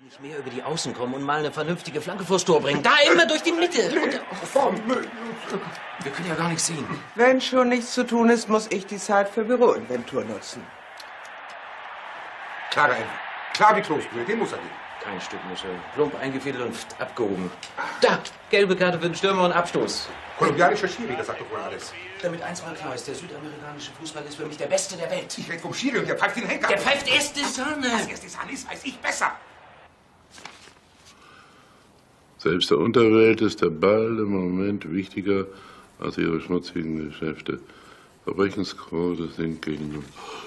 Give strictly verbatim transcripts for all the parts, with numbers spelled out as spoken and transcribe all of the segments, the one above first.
Nicht mehr über die Außen kommen und mal eine vernünftige Flanke vors Tor bringen. Da immer durch die Mitte. Und, oh, wir können ja gar nichts sehen. Wenn schon nichts zu tun ist, muss ich die Zeit für Büroinventur nutzen. Klarer Ende. Klar wie Kloßbrühe, den muss er geben. Kein Stück Muschel. Plump eingefädelt und abgehoben. Da, gelbe Karte für den Stürmer und Abstoß. Kolumbianischer Schiri, das sagt doch wohl alles. Damit eins mal klar ist, der südamerikanische Fußball ist für mich der beste der Welt. Ich rede vom Schiri und der pfeift den Henker. Der pfeift erste Sahne. Was erste Sahne ist, weiß ich besser. Selbst der Unterwelt ist der Ball im Moment wichtiger als ihre schmutzigen Geschäfte. Verbrechensquote sinkt gegen...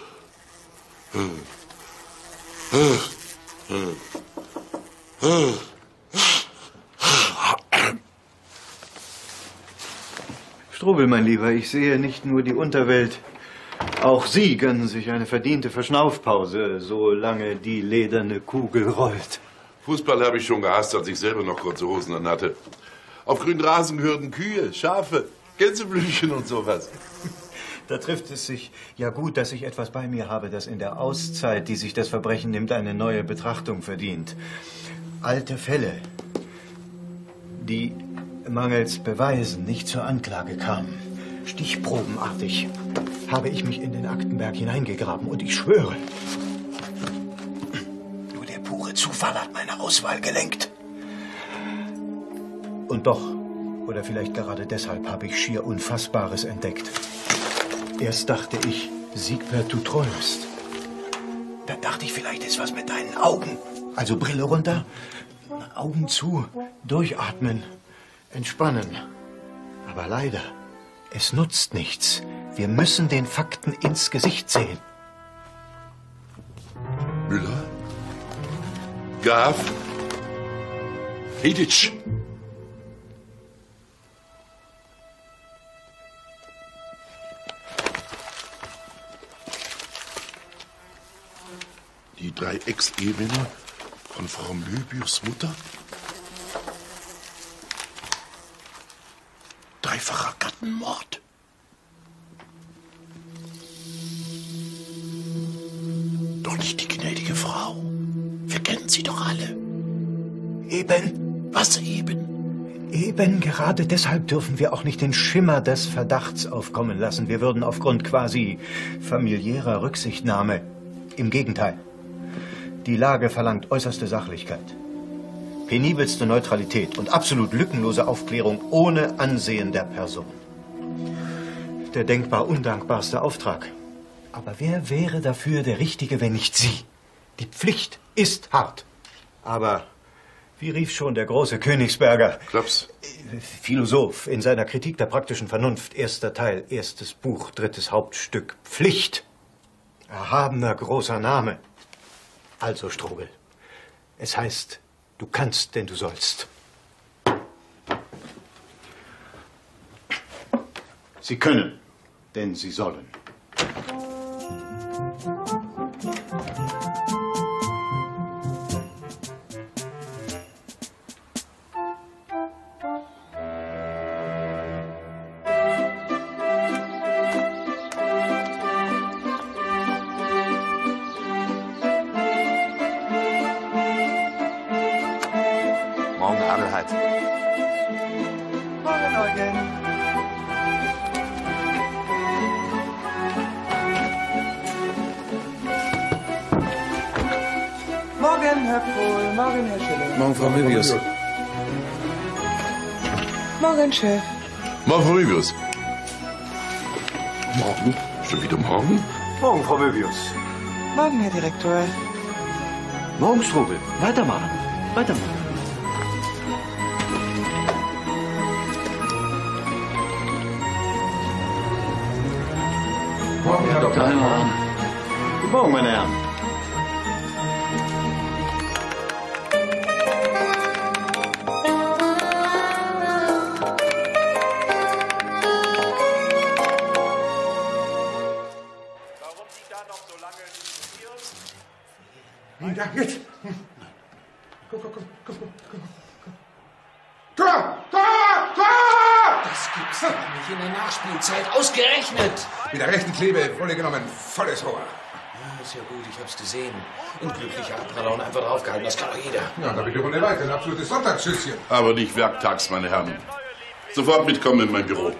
Strobel, mein Lieber, ich sehe nicht nur die Unterwelt. Auch Sie gönnen sich eine verdiente Verschnaufpause, solange die lederne Kugel rollt. Fußball habe ich schon gehasst, als ich selber noch kurze Hosen an hatte. Auf grünen Rasen gehörten Kühe, Schafe, Gänseblümchen und sowas. Da trifft es sich ja gut, dass ich etwas bei mir habe, das in der Auszeit, die sich das Verbrechen nimmt, eine neue Betrachtung verdient. Alte Fälle, die mangels Beweisen nicht zur Anklage kamen. Stichprobenartig habe ich mich in den Aktenberg hineingegraben und ich schwöre, nur der pure Zufall hat meine Auswahl gelenkt. Und doch, oder vielleicht gerade deshalb, habe ich schier Unfassbares entdeckt. Erst dachte ich, Siegbert, du träumst. Dann dachte ich, vielleicht ist was mit deinen Augen. Also Brille runter, Augen zu, durchatmen, entspannen. Aber leider, es nutzt nichts. Wir müssen den Fakten ins Gesicht sehen. Müller? Graf? Hedic? Die drei Ex-Ehemänner von Frau Möbius Mutter? Dreifacher Gattenmord? Doch nicht die gnädige Frau. Wir kennen sie doch alle. Eben. Was eben? Eben gerade deshalb dürfen wir auch nicht den Schimmer des Verdachts aufkommen lassen. Wir würden aufgrund quasi familiärer Rücksichtnahme. Im Gegenteil. Die Lage verlangt äußerste Sachlichkeit, penibelste Neutralität und absolut lückenlose Aufklärung ohne Ansehen der Person. Der denkbar undankbarste Auftrag. Aber wer wäre dafür der Richtige, wenn nicht Sie? Die Pflicht ist hart. Aber, wie rief schon der große Königsberger, Klops, Philosoph, in seiner Kritik der praktischen Vernunft, erster Teil, erstes Buch, drittes Hauptstück, Pflicht. Erhabener großer Name. Also, Strobel, es heißt, du kannst, denn du sollst. Sie können, denn sie sollen. Morgen, Adelheid. Morgen, Eugen. Morgen, Herr Pohl. Morgen, Herr Schiller. Morgen, Frau Möbius. Morgen, Chef. Morgen, Frau Möbius. Morgen? Schon wieder morgen? Morgen, Frau Möbius. Morgen, Herr Direktor. Morgen, Strobel. Weitermachen. Weitermachen. Morgen, Herr Doktor Heimann. Guten Morgen, meine Herren. Warum Sie da noch so lange diskutieren? Ja, jetzt. Komm, komm, komm, komm, komm, komm. Tor! Tor! Tor! Das gibt's doch nicht in der Nachspielzeit. Ausgerechnet. Mit der rechten Klebe, volle genommen, volles Rohr. Ja, ist ja gut, ich hab's gesehen. Ein glücklicher Abpraller und einfach draufgehalten, das kann doch jeder. Ja, da bitte ohne weiter. Ein absolutes Sonntagsschüsschen. Aber nicht werktags, meine Herren. Sofort mitkommen in mein Büro.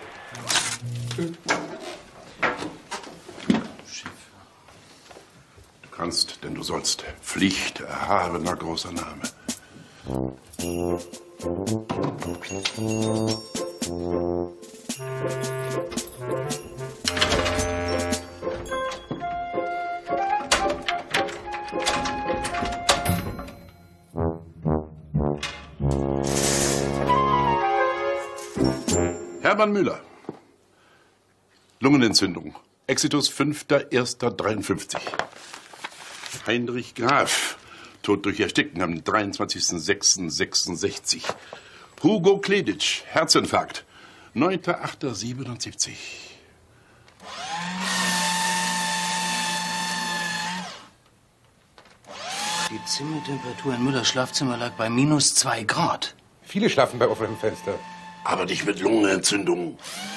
Du kannst, denn du sollst. Pflicht, erhabener großer Name. Hermann Müller. Lungenentzündung. Exitus fünfter erster dreiundfünfzig. Heinrich Graf. Tod durch Ersticken am dreiundzwanzigsten sechsten sechsundsechzig. Hugo Kleditsch. Herzinfarkt. neunter achter siebenundsiebzig. Die Zimmertemperatur in Müllers Schlafzimmer lag bei minus zwei Grad. Viele schlafen bei offenem Fenster. Aber nicht mit Lungenentzündung.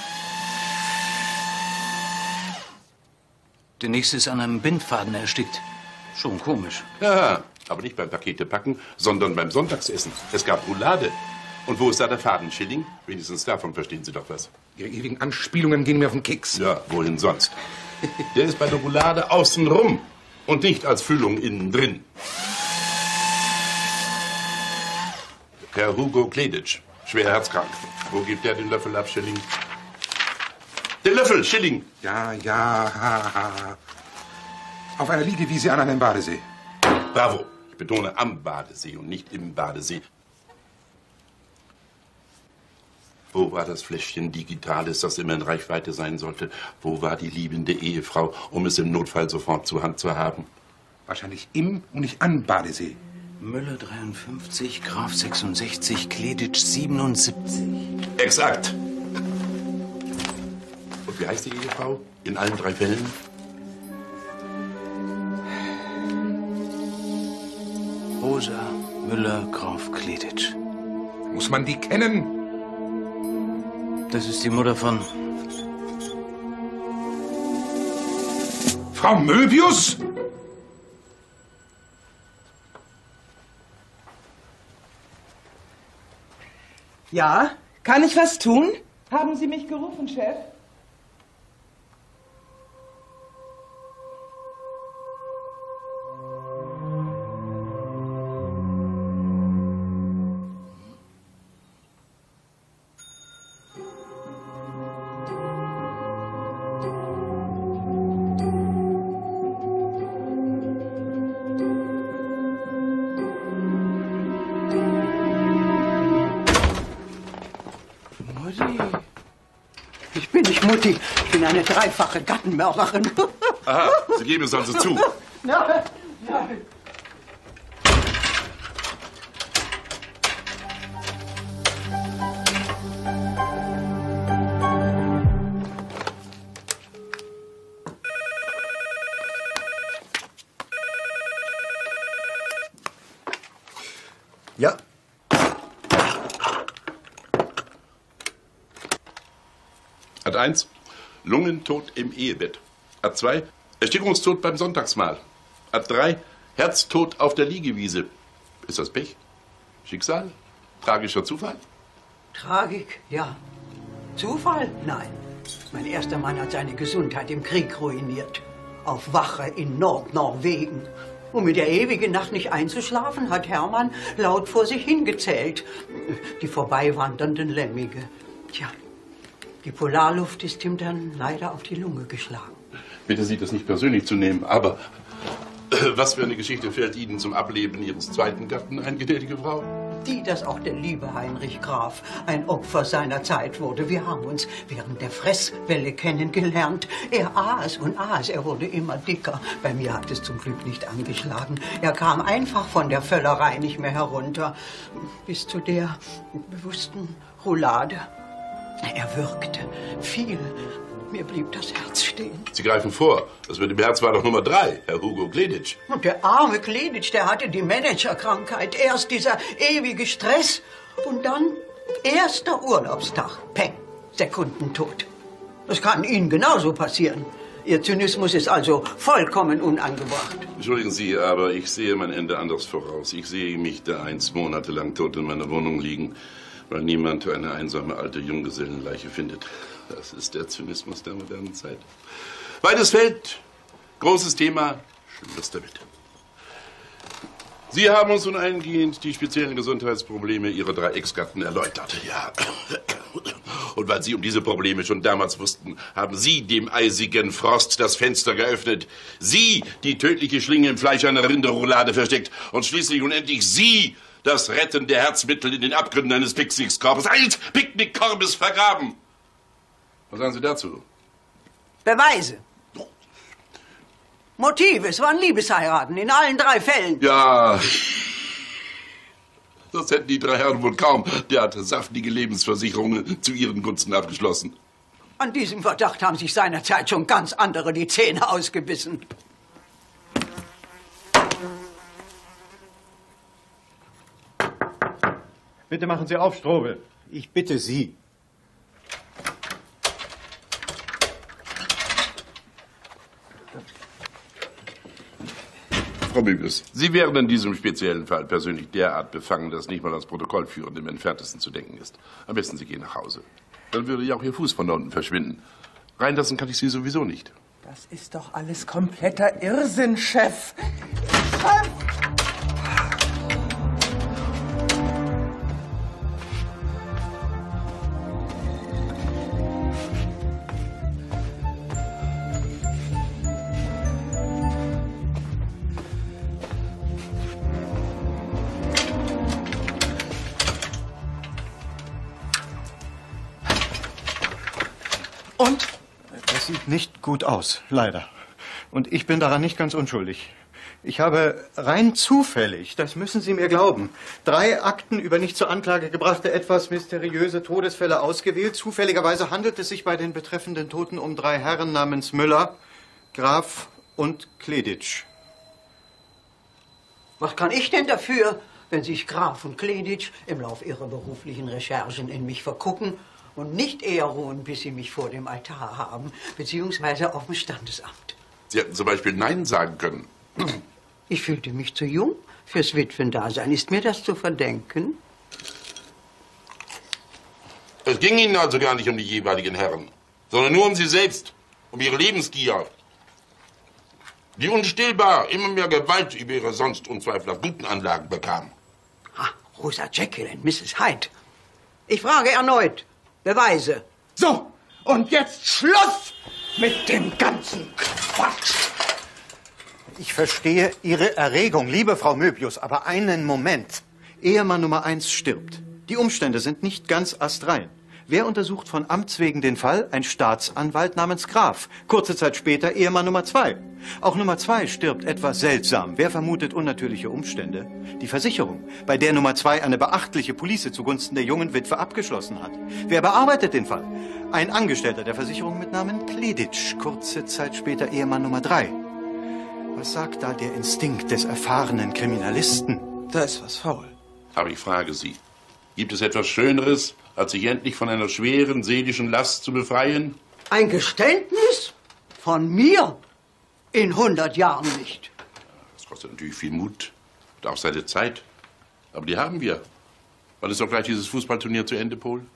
Der nächste ist an einem Bindfaden erstickt. Schon komisch. Ja, aber nicht beim Paketepacken, sondern beim Sonntagsessen. Es gab Roulade. Und wo ist da der Faden, Schilling? Wenigstens davon verstehen Sie doch was. Ihre ewigen Anspielungen gehen mir auf den Keks. Ja, wohin sonst? Der ist bei der Roulade außen rum und nicht als Füllung innen drin. Herr Hugo Kleditsch, schwer herzkrank. Wo gibt er den Löffel ab, Schilling? Den Löffel, Schilling! Ja, ja, ha, ha. Auf einer Liegewiese an einem Badesee. Bravo. Ich betone am Badesee und nicht im Badesee. Wo war das Fläschchen Digitales, das immer in Reichweite sein sollte? Wo war die liebende Ehefrau, um es im Notfall sofort zur Hand zu haben? Wahrscheinlich im und nicht an Badesee. Müller dreiundfünfzig, Graf sechsundsechzig, Kleditsch siebenundsiebzig. Exakt. Und wie heißt die Ehefrau in allen drei Fällen? Rosa Müller, Graf Kleditsch. Muss man die kennen? Das ist die Mutter von... Frau Möbius? Ja, kann ich was tun? Haben Sie mich gerufen, Chef? Ich bin nicht Mutti, ich bin eine dreifache Gattenmörderin. Aha, Sie geben es also zu. Nein, nein. Ja. Art eins, Lungentod im Ehebett. Art zwei, Erstickungstod beim Sonntagsmahl. Art drei, Herztod auf der Liegewiese. Ist das Pech? Schicksal? Tragischer Zufall? Tragik, ja. Zufall? Nein. Mein erster Mann hat seine Gesundheit im Krieg ruiniert. Auf Wache in Nordnorwegen. Um mit der ewigen Nacht nicht einzuschlafen, hat Hermann laut vor sich hingezählt. Die vorbeiwandernden Lemminge. Tja, die Polarluft ist ihm dann leider auf die Lunge geschlagen. Bitte Sie das nicht persönlich zu nehmen, aber äh, was für eine Geschichte fällt Ihnen zum Ableben Ihres zweiten Gatten ein, gnädige Frau? Die, dass auch der liebe Heinrich Graf ein Opfer seiner Zeit wurde. Wir haben uns während der Fresswelle kennengelernt. Er aß und aß, er wurde immer dicker. Bei mir hat es zum Glück nicht angeschlagen. Er kam einfach von der Völlerei nicht mehr herunter. Bis zu der bewussten Roulade. Er würgte viel. Mir blieb das Herz stehen. Sie greifen vor. Das mit dem Herz war doch Nummer drei, Herr Hugo Kleditsch. Und der arme Kleditsch, der hatte die Managerkrankheit. Erst dieser ewige Stress und dann erster Urlaubstag. Peng, Sekundentod. Das kann Ihnen genauso passieren. Ihr Zynismus ist also vollkommen unangebracht. Entschuldigen Sie, aber ich sehe mein Ende anders voraus. Ich sehe mich da einst monatelang tot in meiner Wohnung liegen, weil niemand eine einsame alte Junggesellenleiche findet. Das ist der Zynismus der modernen Zeit. Weites Feld, großes Thema, Schluss damit. Sie haben uns nun eingehend die speziellen Gesundheitsprobleme Ihrer drei Ex-Gatten erläutert. Ja. Und weil Sie um diese Probleme schon damals wussten, haben Sie dem eisigen Frost das Fenster geöffnet. Sie die tödliche Schlinge im Fleisch einer Rinderroulade versteckt. Und schließlich und endlich Sie das rettende Herzmittel in den Abgründen eines Picknickkorbes, eines Picknickkorbes vergraben. Was sagen Sie dazu? Beweise. Motive, es waren Liebesheiraten in allen drei Fällen. Ja, das hätten die drei Herren wohl kaum derart saftige Lebensversicherungen zu ihren Gunsten abgeschlossen. An diesem Verdacht haben sich seinerzeit schon ganz andere die Zähne ausgebissen. Bitte machen Sie auf, Strobel. Ich bitte Sie. Frau Möbius, Sie wären in diesem speziellen Fall persönlich derart befangen, dass nicht mal das Protokollführen im Entferntesten zu denken ist. Am besten Sie gehen nach Hause. Dann würde ja auch Ihr Fuß von da unten verschwinden. Reinlassen kann ich Sie sowieso nicht. Das ist doch alles kompletter Irrsinn, Chef. Chef! Und? Das sieht nicht gut aus, leider. Und ich bin daran nicht ganz unschuldig. Ich habe rein zufällig, das müssen Sie mir glauben, drei Akten über nicht zur Anklage gebrachte, etwas mysteriöse Todesfälle ausgewählt. Zufälligerweise handelt es sich bei den betreffenden Toten um drei Herren namens Müller, Graf und Kleditsch. Was kann ich denn dafür, wenn sich Graf und Kleditsch im Lauf ihrer beruflichen Recherchen in mich vergucken und nicht eher ruhen, bis sie mich vor dem Altar haben, beziehungsweise auf dem Standesamt? Sie hätten zum Beispiel Nein sagen können. Ich fühlte mich zu jung fürs Witwendasein. Ist mir das zu verdenken? Es ging Ihnen also gar nicht um die jeweiligen Herren, sondern nur um Sie selbst, um Ihre Lebensgier, die unstillbar immer mehr Gewalt über Ihre sonst unzweifelhaft guten Anlagen bekam. Ah, Rosa Jekyll und Misses Hyde. Ich frage erneut. Beweise. So, und jetzt Schluss mit dem ganzen Quatsch. Ich verstehe Ihre Erregung, liebe Frau Möbius, aber einen Moment. Ehemann Nummer eins stirbt. Die Umstände sind nicht ganz astrein. Wer untersucht von Amts wegen den Fall? Ein Staatsanwalt namens Graf. Kurze Zeit später Ehemann Nummer zwei. Auch Nummer zwei stirbt etwas seltsam. Wer vermutet unnatürliche Umstände? Die Versicherung, bei der Nummer zwei eine beachtliche Police zugunsten der jungen Witwe abgeschlossen hat. Wer bearbeitet den Fall? Ein Angestellter der Versicherung mit Namen Kleditsch. Kurze Zeit später Ehemann Nummer drei. Was sagt da der Instinkt des erfahrenen Kriminalisten? Da ist was faul. Aber ich frage Sie, gibt es etwas Schöneres, als sich endlich von einer schweren seelischen Last zu befreien? Ein Geständnis? Von mir? In hundert Jahren nicht. Das kostet natürlich viel Mut und auch seine Zeit. Aber die haben wir. Wann ist doch gleich dieses Fußballturnier zu Ende, Paul?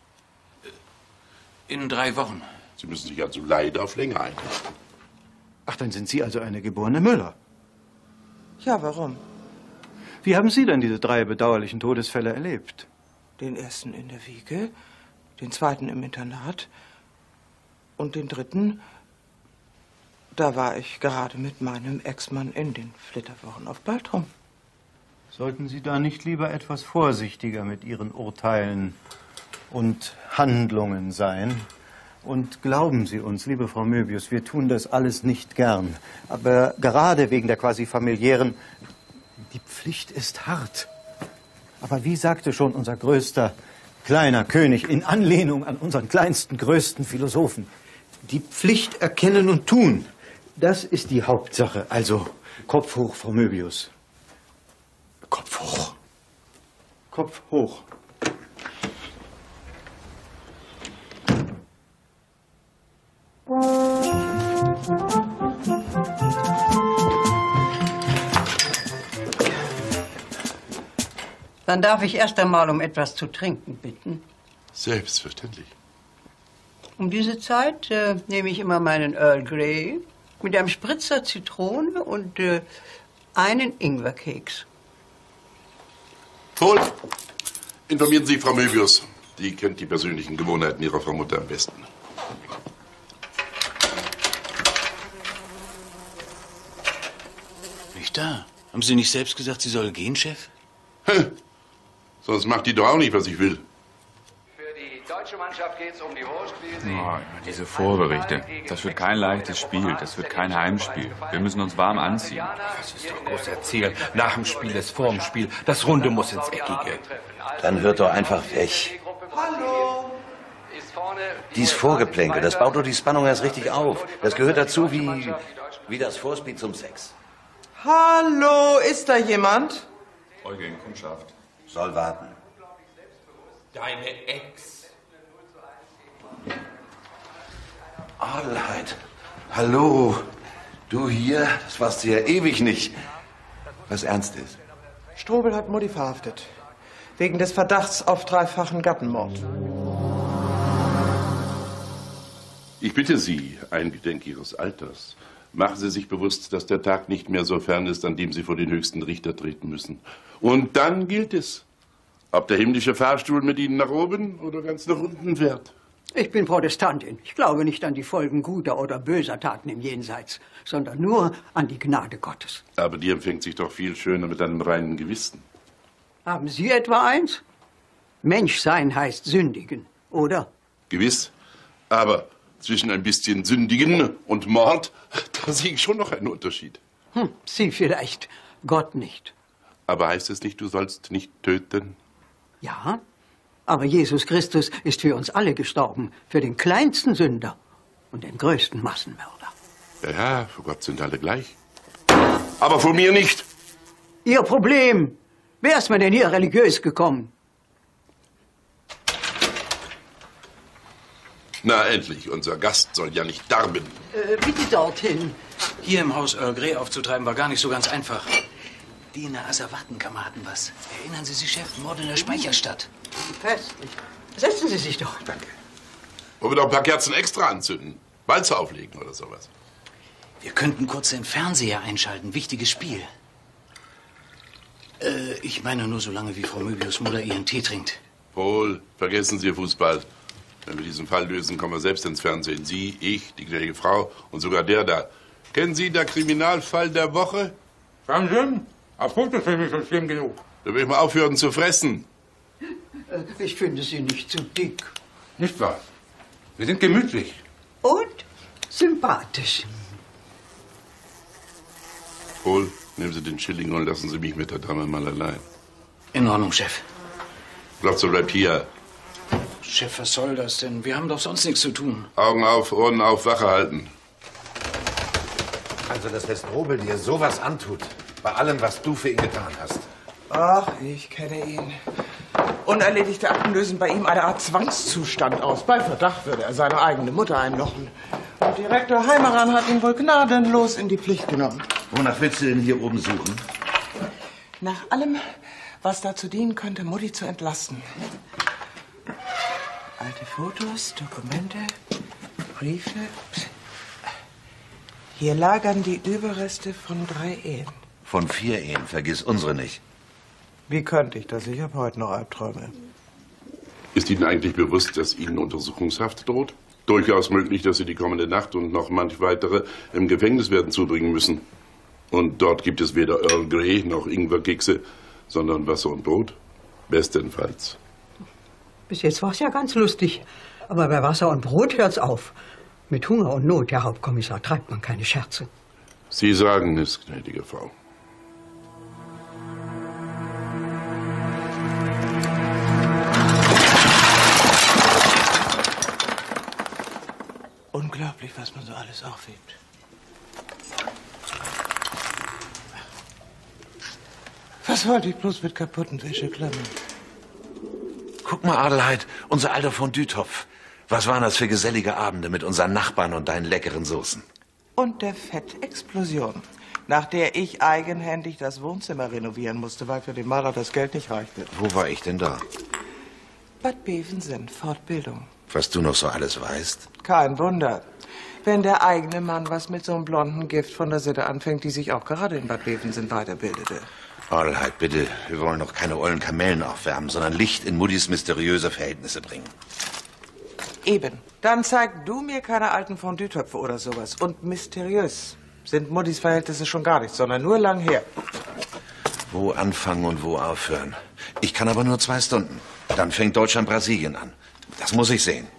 In drei Wochen. Sie müssen sich also leider auf länger einrichten. Ach, dann sind Sie also eine geborene Müller. Ja, warum? Wie haben Sie denn diese drei bedauerlichen Todesfälle erlebt? Den ersten in der Wiege, den zweiten im Internat und den dritten, da war ich gerade mit meinem Ex-Mann in den Flitterwochen auf Baltrum. Sollten Sie da nicht lieber etwas vorsichtiger mit Ihren Urteilen und Handlungen sein? Und glauben Sie uns, liebe Frau Möbius, wir tun das alles nicht gern. Aber gerade wegen der quasi familiären, die Pflicht ist hart. Aber wie sagte schon unser größter kleiner König in Anlehnung an unseren kleinsten, größten Philosophen, die Pflicht erkennen und tun, das ist die Hauptsache. Also Kopf hoch, Frau Möbius. Kopf hoch. Kopf hoch. Thank you. Dann darf ich erst einmal um etwas zu trinken bitten. Selbstverständlich. Um diese Zeit äh, nehme ich immer meinen Earl Grey mit einem Spritzer Zitrone und äh, einen Ingwerkeks. Wohl. Informieren Sie Frau Möbius. Die kennt die persönlichen Gewohnheiten Ihrer Frau Mutter am besten. Nicht da. Haben Sie nicht selbst gesagt, sie soll gehen, Chef? Hm. Sonst macht die doch auch nicht, was ich will. Für die deutsche Mannschaft geht es um die Wurstwiese. Oh, diese Vorberichte. Das wird kein leichtes Spiel. Das wird kein Heimspiel. Wir müssen uns warm anziehen. Was ist doch groß erzählen? Nach dem Spiel ist vor dem Spiel. Das Runde muss ins Eckige. Dann hört doch einfach weg. Hallo. Dies Vorgeplänkel, das baut doch die Spannung erst richtig auf. Das gehört dazu wie, wie das Vorspiel zum Sex. Hallo, ist da jemand? Eugen, Kundschaft. Soll warten. Deine Ex. Adelheid. Hallo. Du hier? Das warst du ja ewig nicht. Was ernst ist. Strobel hat Mutti verhaftet. Wegen des Verdachts auf dreifachen Gattenmord. Ich bitte Sie, eingedenk Ihres Alters, machen Sie sich bewusst, dass der Tag nicht mehr so fern ist, an dem Sie vor den höchsten Richter treten müssen. Und dann gilt es, ob der himmlische Fahrstuhl mit Ihnen nach oben oder ganz nach unten fährt. Ich bin Protestantin. Ich glaube nicht an die Folgen guter oder böser Taten im Jenseits, sondern nur an die Gnade Gottes. Aber die empfängt sich doch viel schöner mit einem reinen Gewissen. Haben Sie etwa eins? Menschsein heißt sündigen, oder? Gewiss, aber zwischen ein bisschen Sündigen und Mord, da sehe ich schon noch einen Unterschied. Hm, Sie vielleicht, Gott nicht. Aber heißt es nicht, du sollst nicht töten? Ja, aber Jesus Christus ist für uns alle gestorben, für den kleinsten Sünder und den größten Massenmörder. Ja, ja, für Gott sind alle gleich. Aber vor mir nicht. Ihr Problem. Wer ist mir denn hier religiös gekommen? Na, endlich. Unser Gast soll ja nicht darben. Äh, bitte dorthin. Hier im Haus Earl Grey aufzutreiben, war gar nicht so ganz einfach. Die in der Asservattenkammer hatten was. Erinnern Sie sich, Chef? Mord in der Speicherstadt. Festlich. Setzen Sie sich doch. Danke. Wollen wir doch ein paar Kerzen extra anzünden? Walze auflegen oder sowas. Wir könnten kurz den Fernseher einschalten. Wichtiges Spiel. Äh, ich meine nur so lange, wie Frau Möbius Mutter ihren Tee trinkt. Wohl, vergessen Sie Fußball. Wenn wir diesen Fall lösen, kommen wir selbst ins Fernsehen. Sie, ich, die gnädige Frau und sogar der da. Kennen Sie den Kriminalfall der Woche? Fernsehen? Auf Fotos finde ich schon schlimm genug. Da will ich mal aufhören zu fressen. Äh, ich finde Sie nicht zu dick. Nicht wahr? Wir sind gemütlich. Und sympathisch. Wohl, nehmen Sie den Schilling und lassen Sie mich mit der Dame mal allein. In Ordnung, Chef. Glotze bleibt hier. Chef, was soll das denn? Wir haben doch sonst nichts zu tun. Augen auf, Ohren auf, Wache halten. Also, dass der Strobel dir sowas antut, bei allem, was du für ihn getan hast. Ach, ich kenne ihn. Unerledigte Akten lösen bei ihm eine Art Zwangszustand aus. Bei Verdacht würde er seine eigene Mutter einlochen. Und Direktor Heimeran hat ihn wohl gnadenlos in die Pflicht genommen. Wonach willst du denn hier oben suchen? Nach allem, was dazu dienen könnte, Mutti zu entlasten. Alte Fotos, Dokumente, Briefe. Hier lagern die Überreste von drei Ehen. Von vier Ehen, vergiss unsere nicht. Wie könnte ich das? Ich habe heute noch Albträume. Ist Ihnen eigentlich bewusst, dass Ihnen Untersuchungshaft droht? Durchaus möglich, dass Sie die kommende Nacht und noch manch weitere im Gefängnis werden zubringen müssen. Und dort gibt es weder Earl Grey noch Ingwerkekse, sondern Wasser und Brot. Bestenfalls. Bis jetzt war es ja ganz lustig. Aber bei Wasser und Brot hört's auf. Mit Hunger und Not, Herr Hauptkommissar, treibt man keine Scherze. Sie sagen es, gnädige Frau. Unglaublich, was man so alles aufhebt. Was wollte ich bloß mit kaputten Wäscheklammern? Guck mal, Adelheid, unser alter Fondue-Topf. Was waren das für gesellige Abende mit unseren Nachbarn und deinen leckeren Soßen? Und der Fettexplosion. nach der ich eigenhändig das Wohnzimmer renovieren musste, weil für den Maler das Geld nicht reichte. Wo war ich denn da? Bad Bevensen, Fortbildung. Was du noch so alles weißt? Kein Wunder. Wenn der eigene Mann was mit so einem blonden Gift von der Sitte anfängt, die sich auch gerade in Bad Bevensen weiterbildete. Adelheid, bitte. Wir wollen doch keine ollen Kamellen aufwärmen, sondern Licht in Muddis mysteriöse Verhältnisse bringen. Eben. Dann zeig du mir keine alten Fondue-Töpfe oder sowas. Und mysteriös sind Muddis Verhältnisse schon gar nicht, sondern nur lang her. Wo anfangen und wo aufhören? Ich kann aber nur zwei Stunden. Dann fängt Deutschland-Brasilien an. Das muss ich sehen.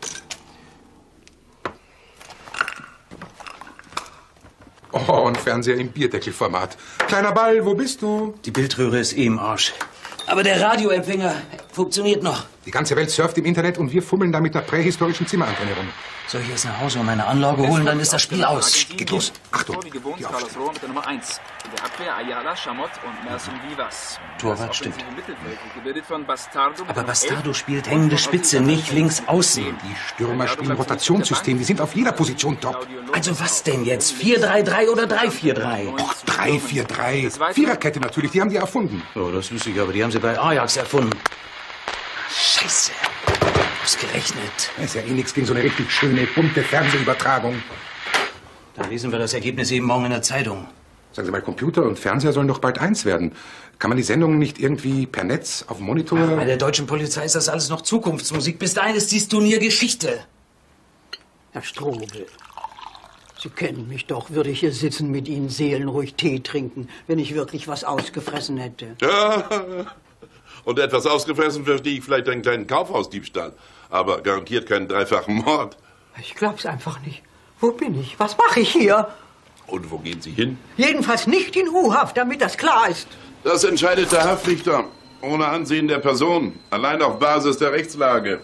Oh, ein Fernseher im Bierdeckelformat. Kleiner Ball, wo bist du? Die Bildröhre ist eh im Arsch. Aber der Radioempfänger funktioniert noch. Die ganze Welt surft im Internet und wir fummeln da mit der prähistorischen Zimmerantenne rum. Soll ich jetzt nach Hause und meine Anlage holen, dann ist das Spiel aus. Geht los. Achtung. Wie gewohnt, Carlos Rohr mit der Nummer eins. In der Abwehr Ayala, Chamot und Nelson Vivas. Torwart stimmt. Gebildet von Bastardo. Aber Bastardo spielt hängende Spitze, nicht links außen. Die Stürmer spielen Rotationssystem. Die sind auf jeder Position top. Also was denn jetzt? vier drei drei oder drei vier drei? Och, drei vier drei. Viererkette natürlich, die haben die erfunden. Oh, das wüsste ich, aber die haben sie bei Ajax erfunden. Scheiße. Ausgerechnet. Das ist ja eh nichts gegen so eine richtig schöne, bunte Fernsehübertragung. Dann lesen wir das Ergebnis eben morgen in der Zeitung. Sagen Sie mal, Computer und Fernseher sollen doch bald eins werden. Kann man die Sendungen nicht irgendwie per Netz auf dem Monitor... Ach, bei der deutschen Polizei ist das alles noch Zukunftsmusik. Bis dahin ist dies Turnier Geschichte. Herr Strobel, Sie kennen mich doch. Würde ich hier sitzen mit Ihnen seelenruhig Tee trinken, wenn ich wirklich was ausgefressen hätte. Ja, und etwas ausgefressen verstehe ich vielleicht einen kleinen Kaufhausdiebstahl. Aber garantiert keinen dreifachen Mord. Ich glaub's einfach nicht. Wo bin ich? Was mache ich hier? Und wo gehen Sie hin? Jedenfalls nicht in U-Haft, damit das klar ist. Das entscheidet der Haftrichter. Ohne Ansehen der Person. Allein auf Basis der Rechtslage.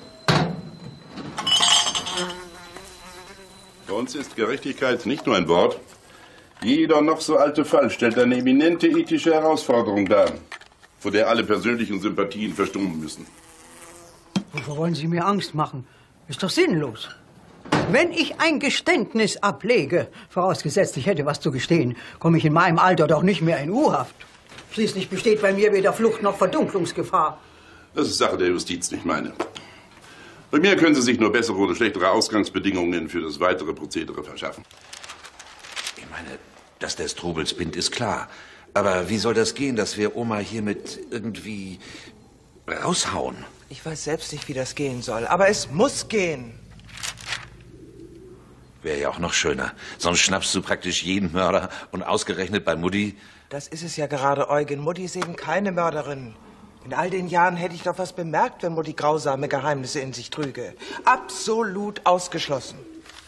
Bei uns ist Gerechtigkeit nicht nur ein Wort. Jeder noch so alte Fall stellt eine eminente ethische Herausforderung dar, vor der alle persönlichen Sympathien verstummen müssen. Wovor wollen Sie mir Angst machen? Ist doch sinnlos. Wenn ich ein Geständnis ablege, vorausgesetzt ich hätte was zu gestehen, komme ich in meinem Alter doch nicht mehr in U-Haft. Schließlich besteht bei mir weder Flucht noch Verdunklungsgefahr. Das ist Sache der Justiz, nicht meine. Bei mir können Sie sich nur bessere oder schlechtere Ausgangsbedingungen für das weitere Prozedere verschaffen. Ich meine, dass der Strobel spinnt, ist klar. Aber wie soll das gehen, dass wir Oma hiermit irgendwie raushauen? Ich weiß selbst nicht, wie das gehen soll, aber es muss gehen. Wäre ja auch noch schöner. Sonst schnappst du praktisch jeden Mörder und ausgerechnet bei Mutti. Das ist es ja gerade, Eugen. Mutti ist eben keine Mörderin. In all den Jahren hätte ich doch was bemerkt, wenn Mutti grausame Geheimnisse in sich trüge. Absolut ausgeschlossen.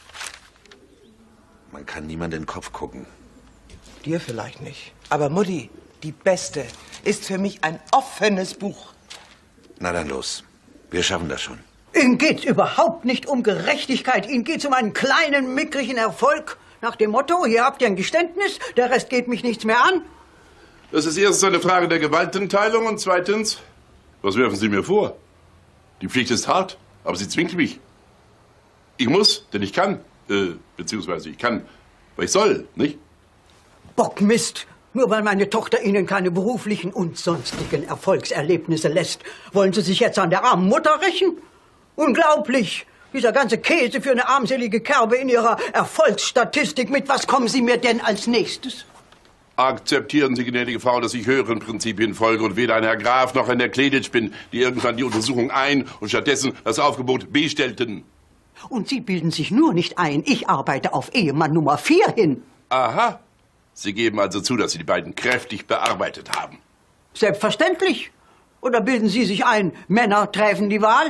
Man kann niemand in den Kopf gucken. Dir vielleicht nicht. Aber Mutti, die Beste, ist für mich ein offenes Buch. Na dann los. Wir schaffen das schon. Ihnen geht's überhaupt nicht um Gerechtigkeit. Ihnen geht's um einen kleinen, mickrigen Erfolg. Nach dem Motto, hier habt ihr ein Geständnis, der Rest geht mich nichts mehr an. Das ist erstens eine Frage der Gewaltenteilung und zweitens, was werfen Sie mir vor? Die Pflicht ist hart, aber sie zwingt mich. Ich muss, denn ich kann, äh, beziehungsweise ich kann, weil ich soll, nicht? Bockmist! Nur weil meine Tochter Ihnen keine beruflichen und sonstigen Erfolgserlebnisse lässt, wollen Sie sich jetzt an der armen Mutter rächen? Unglaublich! Dieser ganze Käse für eine armselige Kerbe in Ihrer Erfolgsstatistik. Mit was kommen Sie mir denn als nächstes? Akzeptieren Sie, gnädige Frau, dass ich höheren Prinzipien folge und weder ein Herr Graf noch ein Herr Kleditsch bin, die irgendwann die Untersuchung ein und stattdessen das Aufgebot B stellten. Und Sie bilden sich nur nicht ein, ich arbeite auf Ehemann Nummer vier hin. Aha. Sie geben also zu, dass Sie die beiden kräftig bearbeitet haben. Selbstverständlich. Oder bilden Sie sich ein, Männer treffen die Wahl?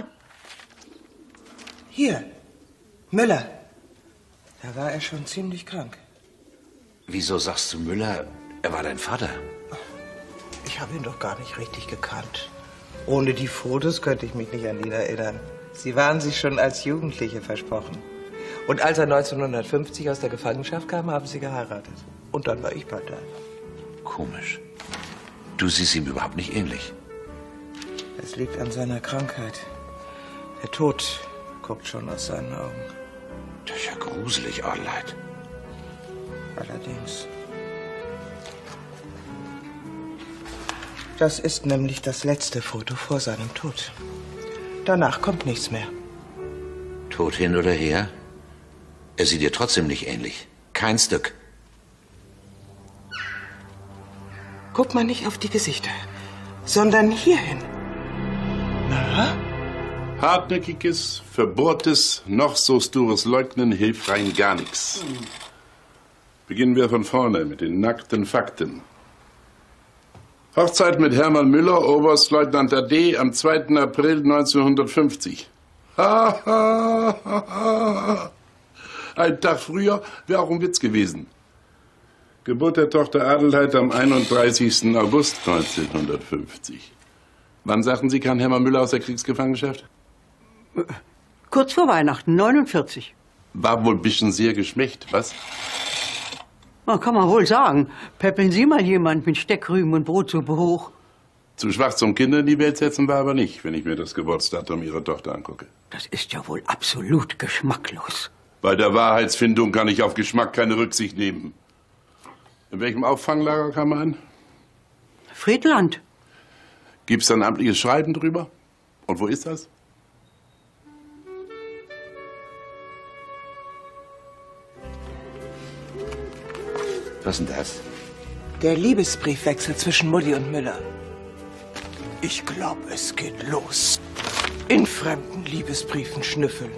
Hier, Müller. Da war er schon ziemlich krank. Wieso sagst du Müller, er war dein Vater? Ich habe ihn doch gar nicht richtig gekannt. Ohne die Fotos könnte ich mich nicht an ihn erinnern. Sie waren sich schon als Jugendliche versprochen. Und als er neunzehnhundertfünfzig aus der Gefangenschaft kam, haben sie geheiratet. Und dann war ich Partei. Komisch. Du siehst ihm überhaupt nicht ähnlich. Es liegt an seiner Krankheit. Der Tod guckt schon aus seinen Augen. Das ist ja gruselig, Adelheid. Allerdings. Das ist nämlich das letzte Foto vor seinem Tod. Danach kommt nichts mehr. Tod hin oder her? Er sieht dir trotzdem nicht ähnlich. Kein Stück. Guck mal nicht auf die Gesichter, sondern hierhin. Na? Hartnäckiges, verbohrtes, noch so stures Leugnen hilft rein gar nichts. Beginnen wir von vorne mit den nackten Fakten. Hochzeit mit Hermann Müller, Oberstleutnant A D, am zweiten April neunzehnhundertfünfzig. Ha, ha, ha, ha. Ein Tag früher wäre auch ein Witz gewesen. Geburt der Tochter Adelheid am einunddreißigsten August neunzehnhundertfünfzig. Wann sagten Sie, kam Hermann Müller aus der Kriegsgefangenschaft? Kurz vor Weihnachten, neunundvierzig. War wohl ein bisschen sehr geschmächt, was? Na, kann man wohl sagen. Peppeln Sie mal jemand mit Steckrüben und Brotsuppe hoch. Zu schwach zum Kinder in die Welt setzen war aber nicht, wenn ich mir das Geburtsdatum Ihrer Tochter angucke. Das ist ja wohl absolut geschmacklos. Bei der Wahrheitsfindung kann ich auf Geschmack keine Rücksicht nehmen. In welchem Auffanglager kam er an? Friedland. Gibt's da ein amtliches Schreiben drüber? Und wo ist das? Was ist denn das? Der Liebesbriefwechsel zwischen Mutti und Müller. Ich glaube, es geht los. In fremden Liebesbriefen schnüffeln.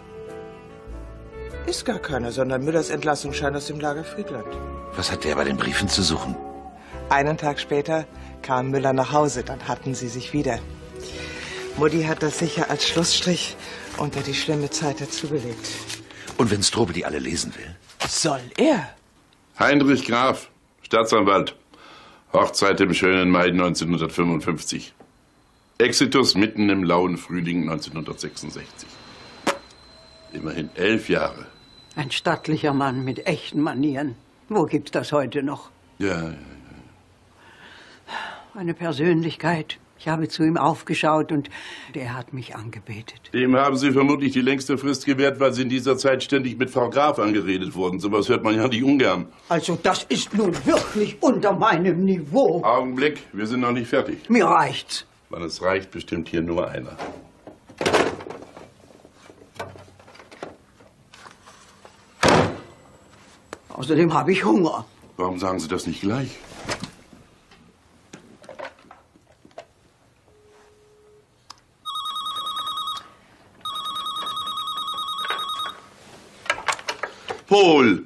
Ist gar keiner, sondern Müllers Entlassungsschein aus dem Lager Friedland. Was hat der bei den Briefen zu suchen? Einen Tag später kam Müller nach Hause, dann hatten sie sich wieder. Mutti hat das sicher als Schlussstrich unter die schlimme Zeit dazugelegt. Und wenn Strobel die alle lesen will? Soll er? Heinrich Graf, Staatsanwalt. Hochzeit im schönen Mai neunzehnhundertfünfundfünfzig. Exitus mitten im lauen Frühling neunzehnhundertsechsundsechzig. Immerhin elf Jahre. Ein stattlicher Mann mit echten Manieren. Wo gibt's das heute noch? Ja, ja, ja. Eine Persönlichkeit. Ich habe zu ihm aufgeschaut und der hat mich angebetet. Dem haben Sie vermutlich die längste Frist gewährt, weil Sie in dieser Zeit ständig mit Frau Graf angeredet wurden. Sowas hört man ja nicht ungern. Also das ist nun wirklich unter meinem Niveau. Augenblick, wir sind noch nicht fertig. Mir reicht's. Weil es reicht, bestimmt hier nur einer. Außerdem habe ich Hunger. Warum sagen Sie das nicht gleich? Paul!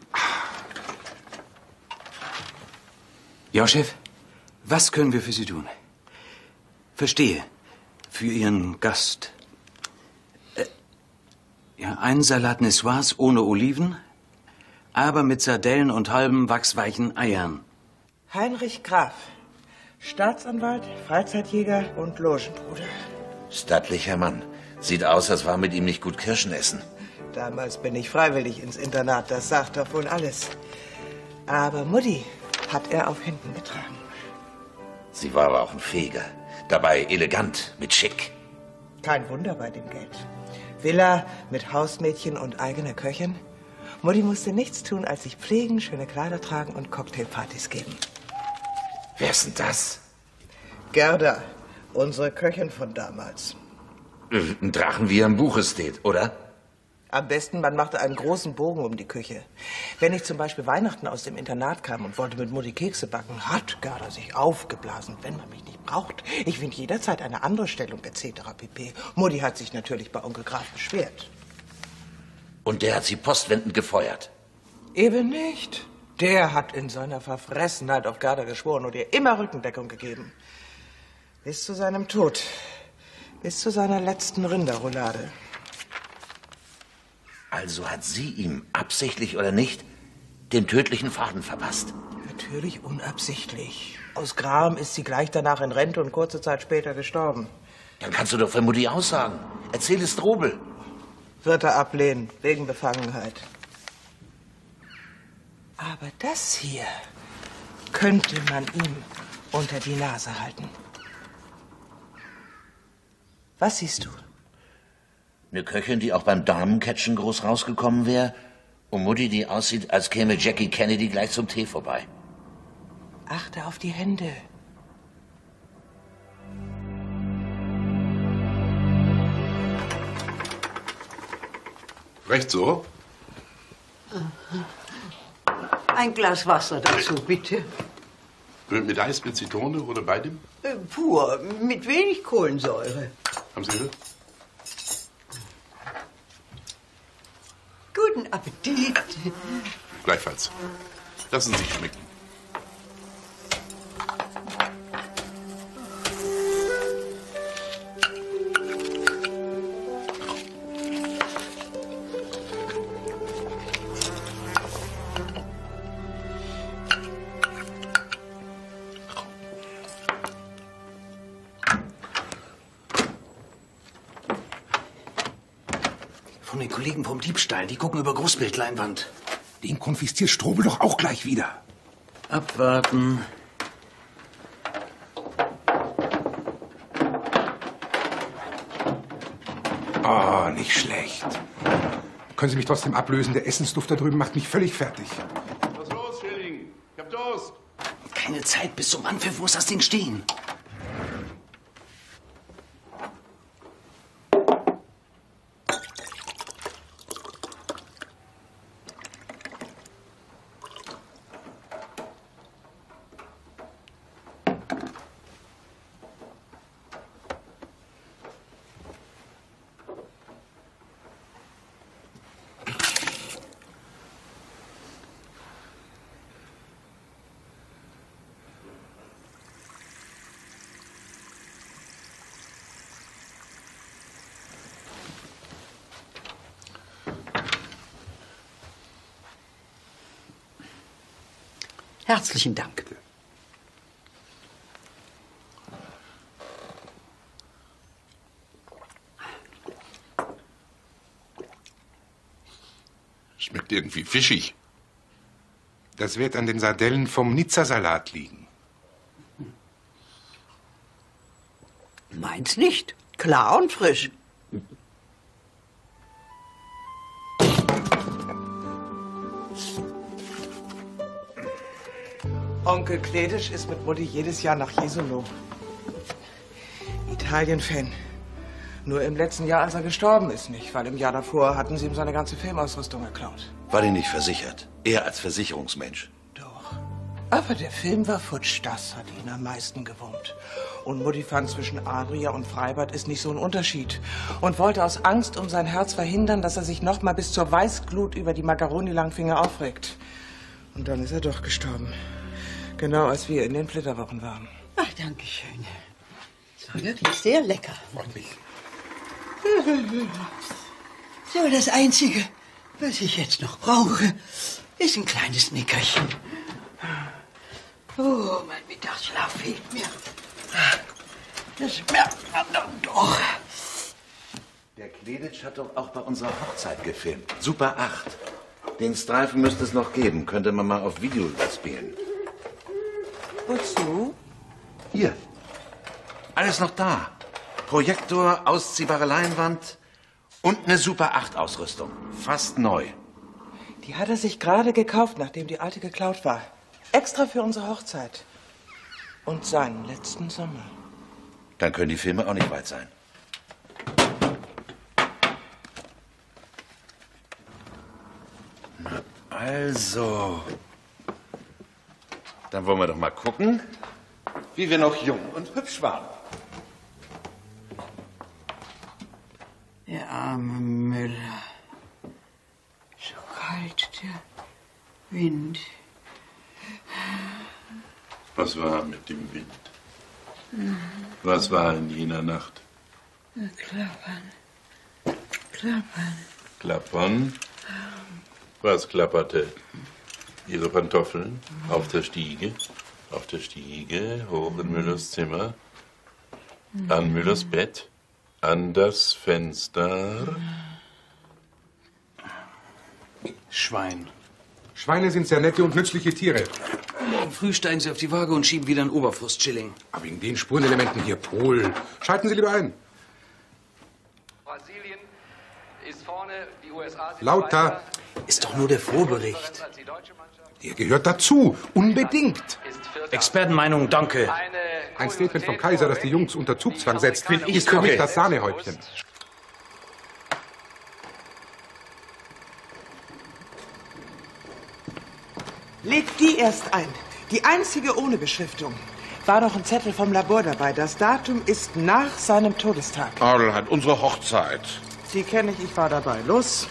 Ja, Chef? Was können wir für Sie tun? Verstehe. Für Ihren Gast. Äh, ja, einen Salat Niçoise ohne Oliven, aber mit Sardellen und halben wachsweichen Eiern. Heinrich Graf, Staatsanwalt, Freizeitjäger und Logenbruder. Stattlicher Mann. Sieht aus, als war mit ihm nicht gut Kirschen essen. Damals bin ich freiwillig ins Internat, das sagt doch wohl alles. Aber Mutti hat er auf Händen getragen. Sie war aber auch ein Feger. Dabei elegant, mit Schick. Kein Wunder bei dem Geld. Villa mit Hausmädchen und eigener Köchin. Mutti musste nichts tun, als sich pflegen, schöne Kleider tragen und Cocktailpartys geben. Wer ist denn das? Gerda, unsere Köchin von damals. Ein Drachen wie am Buche steht, oder? Am besten, man machte einen großen Bogen um die Küche. Wenn ich zum Beispiel Weihnachten aus dem Internat kam und wollte mit Mutti Kekse backen, hat Gerda sich aufgeblasen, wenn man mich nicht braucht. Ich finde jederzeit eine andere Stellung et cetera pp. Mutti hat sich natürlich bei Onkel Graf beschwert. Und der hat sie postwendend gefeuert? Eben nicht. Der hat in seiner Verfressenheit auf Gerda geschworen und ihr immer Rückendeckung gegeben. Bis zu seinem Tod. Bis zu seiner letzten Rinderroulade. Also hat sie ihm, absichtlich oder nicht, den tödlichen Faden verpasst? Natürlich unabsichtlich. Aus Gram ist sie gleich danach in Rente und kurze Zeit später gestorben. Dann kannst du doch für Mutti aussagen. Erzähl es Strobel. Wird er ablehnen, wegen Befangenheit. Aber das hier könnte man ihm unter die Nase halten. Was siehst du? Eine Köchin, die auch beim Damencatchen groß rausgekommen wäre. Und Mutti, die aussieht, als käme Jackie Kennedy gleich zum Tee vorbei. Achte auf die Hände. Recht so. Ein Glas Wasser dazu, bitte. Mit Eis, mit Zitrone oder beidem? Äh, pur, mit wenig Kohlensäure. Haben Sie Hilfe? Guten Appetit. Gleichfalls. Lassen Sie sich schmecken. Von den Kollegen vom Diebstahl, die gucken über Großbildleinwand. Den konfisziert Strobel doch auch gleich wieder. Abwarten. Oh, nicht schlecht. Können Sie mich trotzdem ablösen? Der Essensduft da drüben macht mich völlig fertig. Was ist los, Schilling? Ich hab Durst. Keine Zeit, bis zum Anpfiff muss das Ding stehen. Herzlichen Dank. Schmeckt irgendwie fischig. Das wird an den Sardellen vom Nizza-Salat liegen. Meins nicht. Klar und frisch. Onkel Kledisch ist mit Mutti jedes Jahr nach Jesolo. Italien-Fan. Nur im letzten Jahr, als er gestorben ist, nicht. Weil im Jahr davor hatten sie ihm seine ganze Filmausrüstung geklaut. War die nicht versichert? Er als Versicherungsmensch. Aber der Film war futsch. Das hat ihn am meisten gewurmt. Und Mutti fand, zwischen Adria und Freibad ist nicht so ein Unterschied. Und wollte aus Angst um sein Herz verhindern, dass er sich noch mal bis zur Weißglut über die Macaroni-Langfinger aufregt. Und dann ist er doch gestorben. Genau, als wir in den Flitterwochen waren. Ach, danke schön. Das war wirklich sehr lecker. Freundlich. So, das Einzige, was ich jetzt noch brauche, ist ein kleines Nickerchen. Oh, mein Mittagsschlaf fehlt mir. Das merkt man dann doch. Der Kleditsch hat doch auch bei unserer Hochzeit gefilmt. Super acht. Den Streifen müsste es noch geben. Könnte man mal auf Video überspielen. Wozu? Hier. Alles noch da. Projektor, ausziehbare Leinwand und eine Super acht Ausrüstung. Fast neu. Die hat er sich gerade gekauft, nachdem die alte geklaut war. Extra für unsere Hochzeit. Und seinen letzten Sommer. Dann können die Filme auch nicht weit sein. Na also. Dann wollen wir doch mal gucken, wie wir noch jung und hübsch waren. Der arme Müller. So kalt der Wind. Was war mit dem Wind? Was war in jener Nacht? Klappern. Klappern. Klappern? Was klapperte? Ihre Pantoffeln? Auf der Stiege? Auf der Stiege, hoch in Müllers Zimmer? An Müllers Bett? An das Fenster? Schwein. Schweine sind sehr nette und nützliche Tiere. Morgen früh steigen Sie auf die Waage und schieben wieder einen Oberfrust-Schilling. Aber wegen den Spurenelementen hier, Pol. Schalten Sie lieber ein. Brasilien ist vorne, die U S A sind Lauter. weiter. Ist doch nur der Vorbericht. Der gehört dazu. Unbedingt. Expertenmeinung, danke. Ein Statement vom Kaiser, das die Jungs unter Zugzwang setzt, Bin ich ist für mich korrekt. das Sahnehäubchen. Leg die erst ein. Die einzige ohne Beschriftung. War doch ein Zettel vom Labor dabei. Das Datum ist nach seinem Todestag. Adelheid, unsere Hochzeit. Die kenne ich, ich war dabei. Los.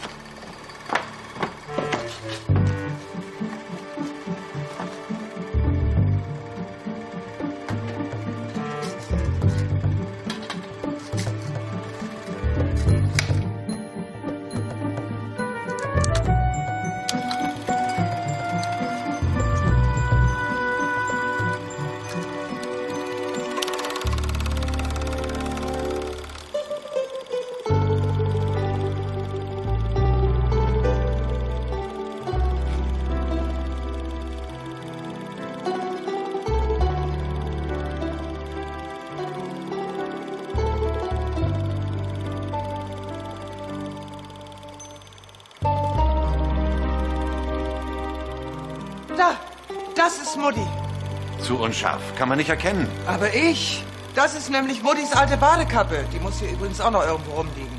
Da, das ist Mutti. Zu unscharf, kann man nicht erkennen. Aber ich? Das ist nämlich Muttis alte Badekappe. Die muss hier übrigens auch noch irgendwo rumliegen.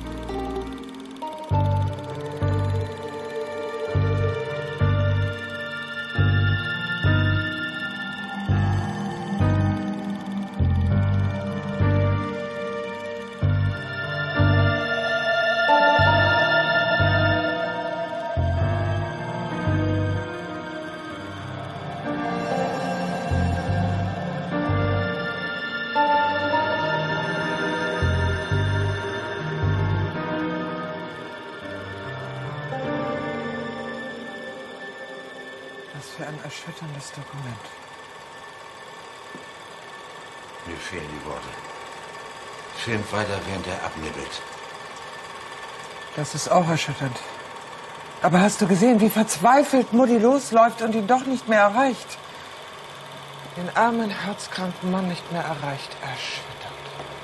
Was für ein erschütterndes Dokument. Mir fehlen die Worte. Filmt weiter, während er abnibbelt. Das ist auch erschütternd. Aber hast du gesehen, wie verzweifelt Mutti losläuft und ihn doch nicht mehr erreicht? Den armen, herzkranken Mann nicht mehr erreicht. Erschütternd.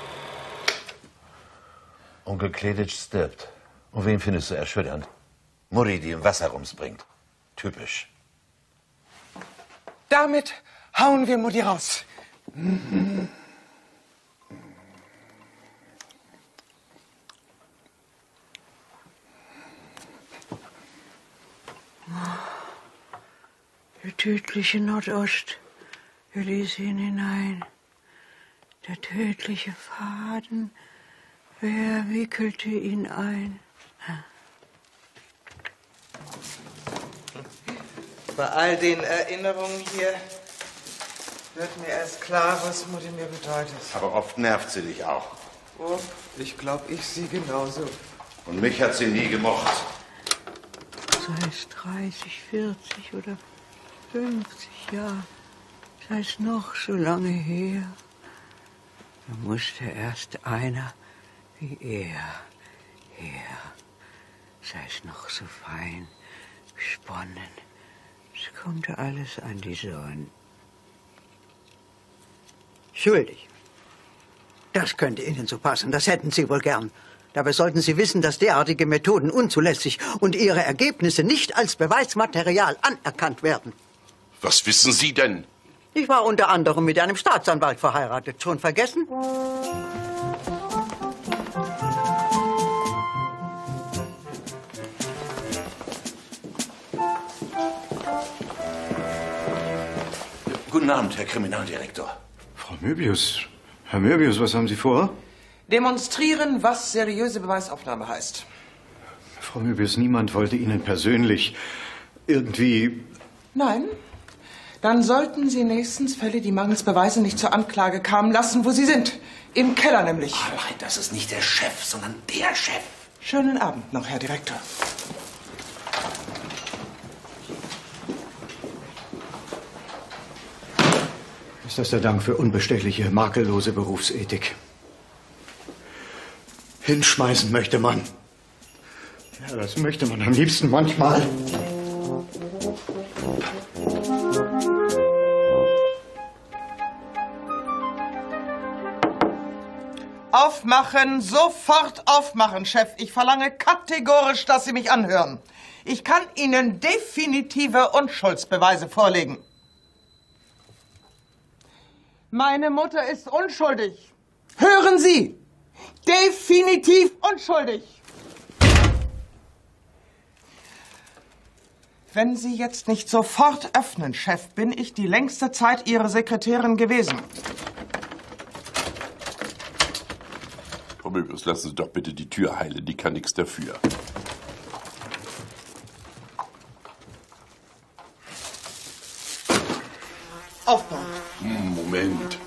Onkel Kleditsch stirbt. Und wen findest du erschütternd? Mutti, die im Wasser rumspringt. Typisch. Damit hauen wir Mutti raus. Der tödliche Nordost, er ließ ihn hinein. Der tödliche Faden, wer wickelte ihn ein? Bei all den Erinnerungen hier wird mir erst klar, was Mutti mir bedeutet. Aber oft nervt sie dich auch. Oh, ich glaube, ich sie genauso. Und mich hat sie nie gemocht. Sei es dreißig, vierzig oder fünfzig Jahre, sei es noch so lange her, da musste erst einer wie er her, sei es noch so fein gesponnen, es kommt alles an die Sonne. Schuldig. Das könnte Ihnen so passen, das hätten Sie wohl gern. Dabei sollten Sie wissen, dass derartige Methoden unzulässig und Ihre Ergebnisse nicht als Beweismaterial anerkannt werden. Was wissen Sie denn? Ich war unter anderem mit einem Staatsanwalt verheiratet. Schon vergessen? Guten Abend, Herr Kriminaldirektor. Frau Möbius, Herr Möbius, was haben Sie vor? Demonstrieren, was seriöse Beweisaufnahme heißt. Frau Möbius, niemand wollte Ihnen persönlich irgendwie... Nein? Dann sollten Sie nächstens Fälle, die mangels Beweise nicht zur Anklage kamen, lassen, wo sie sind. Im Keller nämlich. Nein, das ist nicht der Chef, sondern der Chef. Schönen Abend noch, Herr Direktor. Ist das der Dank für unbestechliche, makellose Berufsethik? Hinschmeißen möchte man. Ja, das möchte man am liebsten manchmal. Aufmachen, sofort aufmachen, Chef. Ich verlange kategorisch, dass Sie mich anhören. Ich kann Ihnen definitive Unschuldsbeweise vorlegen. Meine Mutter ist unschuldig. Hören Sie! Definitiv unschuldig. Wenn Sie jetzt nicht sofort öffnen, Chef, bin ich die längste Zeit Ihre Sekretärin gewesen. Frau Möbius, lassen Sie doch bitte die Tür heilen, die kann nichts dafür. Aufbauen. Moment.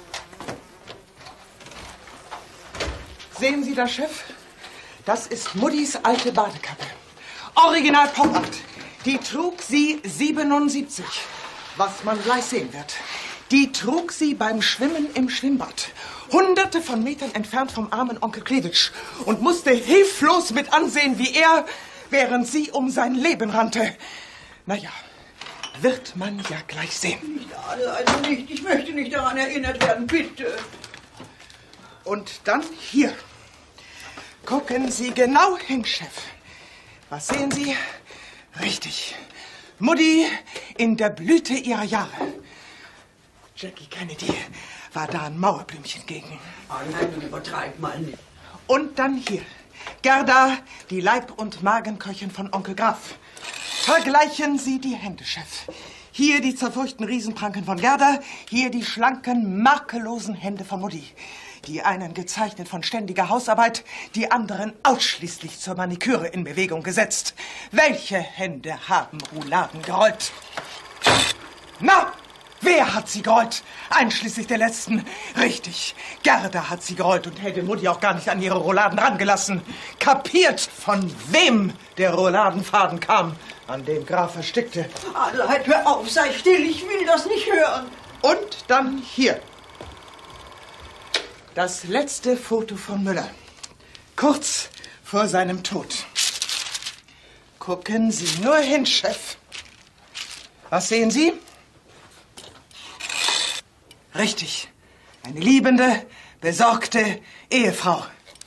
Sehen Sie das, Chef? Das ist Muddis alte Badekappe. Original Pop-Art. Die trug sie siebenundsiebzig, was man gleich sehen wird. Die trug sie beim Schwimmen im Schwimmbad. Hunderte von Metern entfernt vom armen Onkel Klewitsch. Und musste hilflos mit ansehen, wie er, während sie um sein Leben rannte. Naja, wird man ja gleich sehen. Nicht, also nicht. Ich möchte nicht daran erinnert werden, bitte. Und dann hier. Gucken Sie genau hin, Chef. Was sehen Sie? Richtig. Muddy in der Blüte ihrer Jahre. Jackie Kennedy war da ein Mauerblümchen gegen. Oh nein, übertreib mal nicht. Und dann hier. Gerda, die Leib- und Magenköchin von Onkel Graf. Vergleichen Sie die Hände, Chef. Hier die zerfurchten Riesenpranken von Gerda, hier die schlanken, makellosen Hände von Muddy. Die einen gezeichnet von ständiger Hausarbeit, die anderen ausschließlich zur Maniküre in Bewegung gesetzt. Welche Hände haben Rouladen gerollt? Na, wer hat sie gerollt? Einschließlich der letzten. Richtig, Gerda hat sie gerollt und hätte Mutti auch gar nicht an ihre Rouladen rangelassen. Kapiert, von wem der Rouladenfaden kam, an dem Graf erstickte. Adelheid, hör auf, sei still, ich will das nicht hören. Und dann hier. Das letzte Foto von Müller. Kurz vor seinem Tod. Gucken Sie nur hin, Chef. Was sehen Sie? Richtig. Eine liebende, besorgte Ehefrau.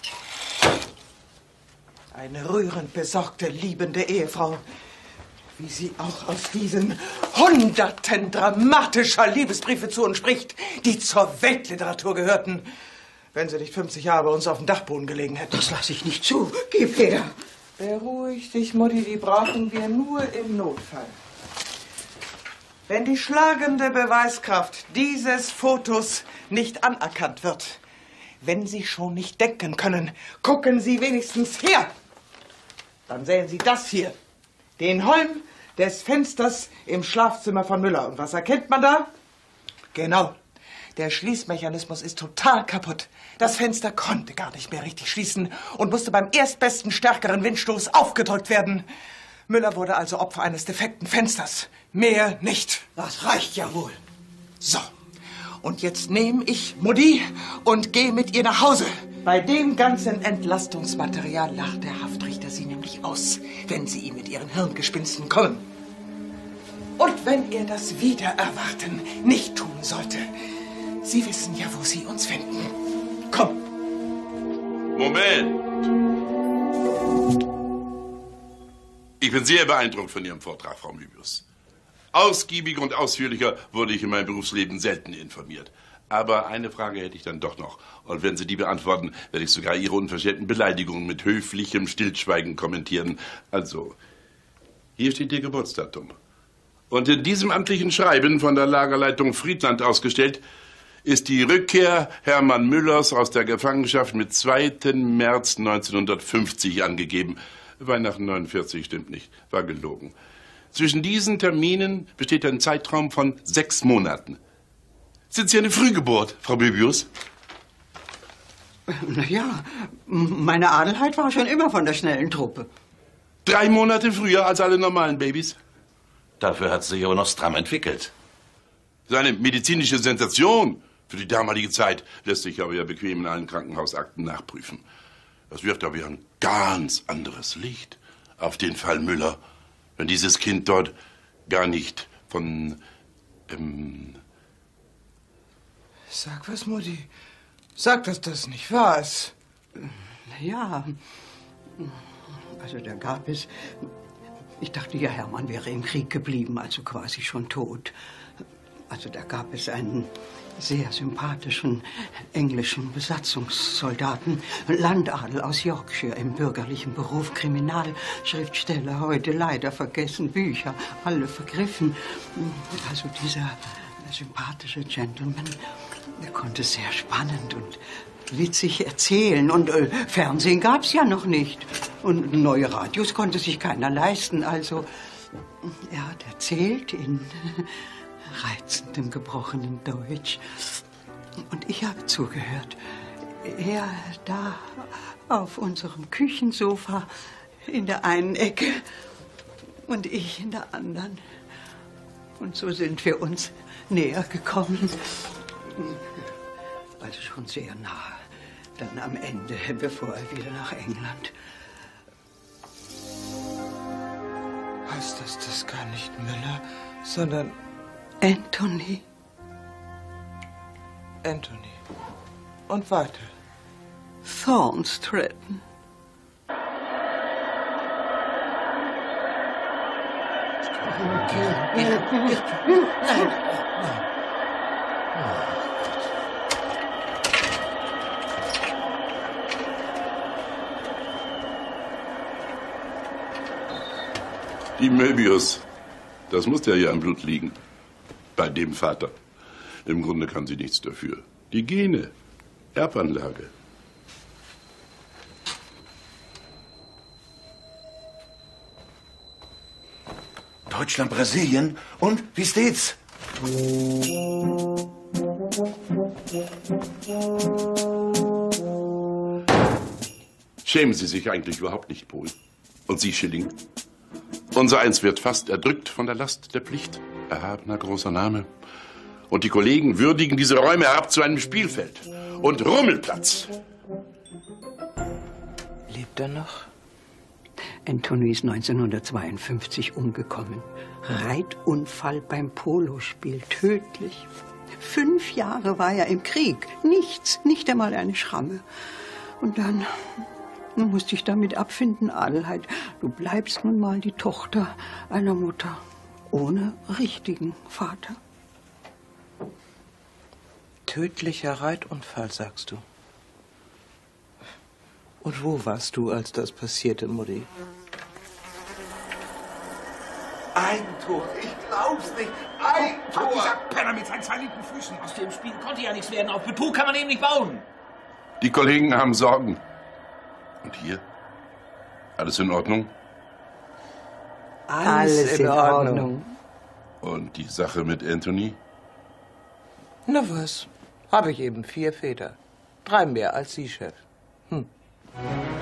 Eine rührend besorgte, liebende Ehefrau. Wie sie auch aus diesen Hunderten dramatischer Liebesbriefe zu uns spricht, die zur Weltliteratur gehörten. Wenn sie nicht fünfzig Jahre bei uns auf dem Dachboden gelegen hätten. Das lasse ich nicht zu. Gib her. Beruhig dich, Mutti, die brauchen wir nur im Notfall. Wenn die schlagende Beweiskraft dieses Fotos nicht anerkannt wird, wenn Sie schon nicht denken können, gucken Sie wenigstens her. Dann sehen Sie das hier. Den Holm des Fensters im Schlafzimmer von Müller. Und was erkennt man da? Genau. Der Schließmechanismus ist total kaputt. Das Fenster konnte gar nicht mehr richtig schließen und musste beim erstbesten stärkeren Windstoß aufgedrückt werden. Müller wurde also Opfer eines defekten Fensters. Mehr nicht. Das reicht ja wohl. So, und jetzt nehme ich Mutti und gehe mit ihr nach Hause. Bei dem ganzen Entlastungsmaterial lacht der Haftrichter sie nämlich aus, wenn sie ihm mit ihren Hirngespinsten kommen. Und wenn er das Wiedererwarten nicht tun sollte, Sie wissen ja, wo Sie uns finden. Komm. Moment. Ich bin sehr beeindruckt von Ihrem Vortrag, Frau Möbius. Ausgiebiger und ausführlicher wurde ich in meinem Berufsleben selten informiert. Aber eine Frage hätte ich dann doch noch. Und wenn Sie die beantworten, werde ich sogar Ihre unverschämten Beleidigungen mit höflichem Stillschweigen kommentieren. Also, hier steht Ihr Geburtsdatum. Und in diesem amtlichen Schreiben von der Lagerleitung Friedland ausgestellt, ist die Rückkehr Hermann Müllers aus der Gefangenschaft mit zweiten März neunzehnhundertfünfzig angegeben. Weihnachten neunundvierzig stimmt nicht, war gelogen. Zwischen diesen Terminen besteht ein Zeitraum von sechs Monaten. Sind Sie eine Frühgeburt, Frau Möbius? Na ja, meine Adelheid war schon immer von der schnellen Truppe. Drei Monate früher als alle normalen Babys? Dafür hat sich aber noch stramm entwickelt. Das ist eine medizinische Sensation. Für die damalige Zeit lässt sich aber ja bequem in allen Krankenhausakten nachprüfen. Das wirft aber ja ein ganz anderes Licht auf den Fall Müller, wenn dieses Kind dort gar nicht von... Ähm Sag was, Mutti. Sag, dass das nicht wahr ist. Na ja, also da gab es... Ich dachte ja, Hermann wäre im Krieg geblieben, also quasi schon tot. Also da gab es einen sehr sympathischen englischen Besatzungssoldaten, Landadel aus Yorkshire im bürgerlichen Beruf, Kriminalschriftsteller, heute leider vergessen, Bücher, alle vergriffen. Also dieser sympathische Gentleman, er konnte sehr spannend und witzig erzählen. Und äh, Fernsehen gab's ja noch nicht. Und neue Radios konnte sich keiner leisten. Also er hat erzählt in reizendem, gebrochenem Deutsch. Und ich habe zugehört. Er da auf unserem Küchensofa in der einen Ecke und ich in der anderen. Und so sind wir uns näher gekommen. Also schon sehr nah. Dann am Ende, bevor er wieder nach England. Heißt das das gar nicht Müller, sondern Anthony? Anthony. Und weiter? Thornstratton. Nein. Die Möbius, das muss ja hier am Blut liegen. Bei dem Vater. Im Grunde kann sie nichts dafür. Die Gene, Erbanlage. Deutschland, Brasilien. Und, wie steht's? Schämen Sie sich eigentlich überhaupt nicht, Pohl? Und Sie, Schilling? Unser Eins wird fast erdrückt von der Last der Pflicht. Erhabener großer Name. Und die Kollegen würdigen diese Räume herab zu einem Spielfeld. Und Rummelplatz. Lebt er noch? Anthony ist neunzehnhundertzweiundfünfzig umgekommen. Reitunfall beim Polospiel, tödlich. Fünf Jahre war er im Krieg. Nichts, nicht einmal eine Schramme. Und dann musste ich damit abfinden, Adelheid. Du bleibst nun mal die Tochter einer Mutter ohne richtigen Vater. Tödlicher Reitunfall, sagst du? Und wo warst du, als das passierte, Mutti? Eigentor, ich glaub's nicht. Eigentor! Ach, dieser Penner mit seinen zwei linken Füßen. Aus dem Spiel konnte ja nichts werden. Auf Betrug kann man eben nicht bauen. Die Kollegen haben Sorgen. Und hier? Alles in Ordnung? Alles in Ordnung. Und die Sache mit Anthony? Na was? Habe ich eben vier Väter. Drei mehr als Sie, Chef. Hm.